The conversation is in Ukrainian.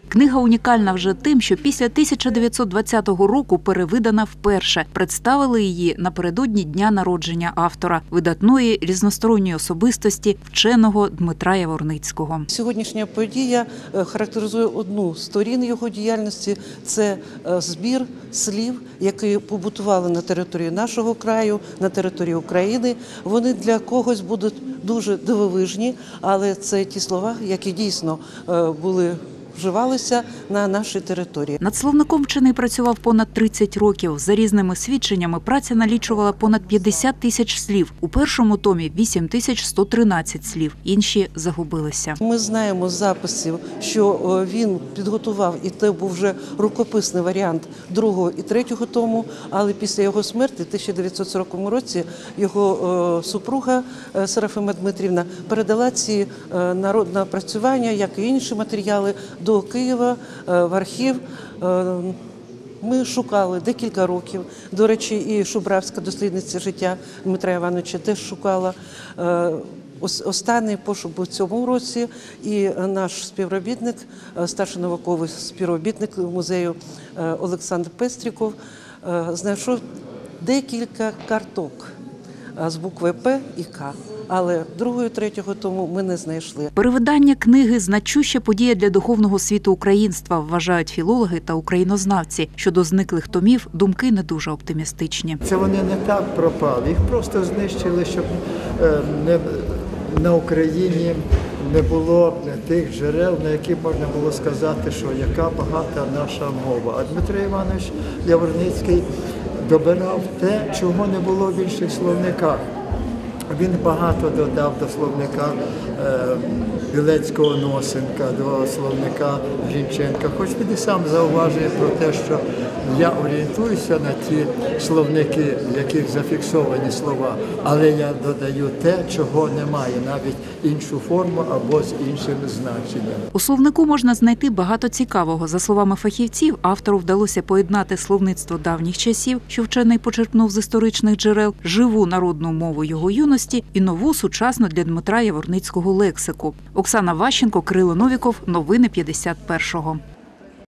Книга унікальна вже тим, що після 1920 року перевидана вперше. Представили її напередодні дня народження автора, видатної різносторонньої особистості, вченого Дмитра Яворницького. Сьогоднішня подія характеризує одну з сторін його діяльності – це збір слів, які побутували на території нашого краю, на території України. Вони для когось будуть дуже дивовижні, але це ті слова, які дійсно вживалися на нашій території. Над словником вчений працював понад 30 років. За різними свідченнями, праця налічувала понад 50 тисяч слів. У першому томі 8113 слів. Інші загубилися. Ми знаємо з записів, що він підготував, і це був вже рукописний варіант другого і третього тому, але після його смерті, в 1940 році, його супруга Серафима Дмитрівна передала ці напрацювання, як і інші матеріали, до Києва, в архів. Ми шукали декілька років. До речі, і Шубравська, дослідниця життя Дмитра Івановича, теж шукала. Останній пошук був в цьому році, і наш співробітник, старший науковий співробітник музею Олександр Пестріков, знайшов декілька карток з букви П і К. Але другого і третього тому ми не знайшли. Перевидання книги – значуща подія для духовного світу українства, вважають філологи та українознавці. Щодо зниклих томів думки не дуже оптимістичні. Це вони не так пропали, їх просто знищили, щоб на Україні не було тих джерел, на які можна було сказати, що яка багата наша мова. А Дмитро Іванович Яворницький добирав те, чого не було в інших словниках. Він багато додав до словника Білецького Носенка, до словника Жінченка. Хоч він і сам зауважує про те, що я орієнтуюся на ті словники, в яких зафіксовані слова, але я додаю те, чого немає, навіть іншу форму або з іншим значенням. У словнику можна знайти багато цікавого. За словами фахівців, автору вдалося поєднати словництво давніх часів, що вчений почерпнув з історичних джерел, живу народну мову його юності і нову сучасну для Дмитра Яворницького лексику. Оксана Ващенко, Кирило Новіков. Новини 51-го.